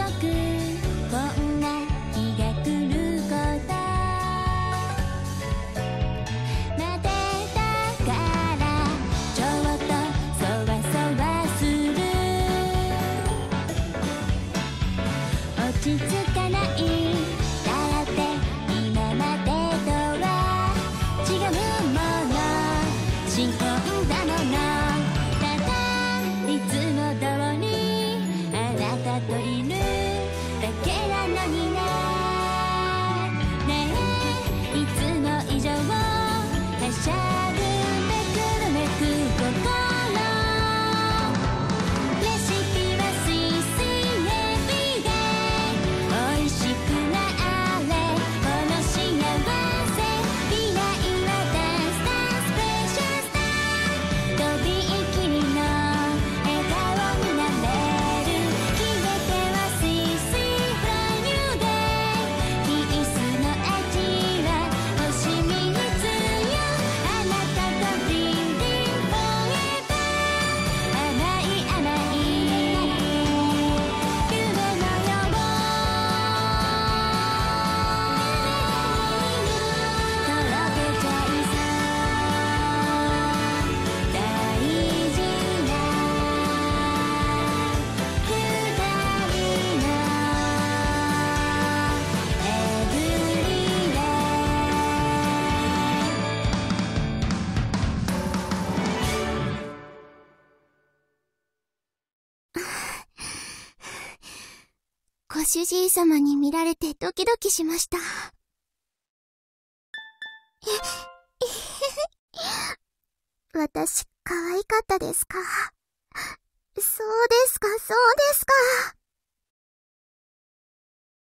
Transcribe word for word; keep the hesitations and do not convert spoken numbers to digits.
くこんな日が来ること待ってたからちょっとそわそわする落ち着かないだって今までとは違うもの仕込んだものただいつも通りあなたといるだけなのにねねえいつも以上はしゃぐめくめく心レシピはスイスイエビで美味しくなれこの幸せ未来はダンスダンスプレシャスターとびきりの笑顔になれる決め手はスイスイフライニューデイキスの味は星みつよあなたとリンリンフォーエバー甘い甘い夢のようとろけちゃいそう大事な二人のエブリデイご主人様に見られてドキドキしました。私、可愛かったですか？そうですか、そうですか。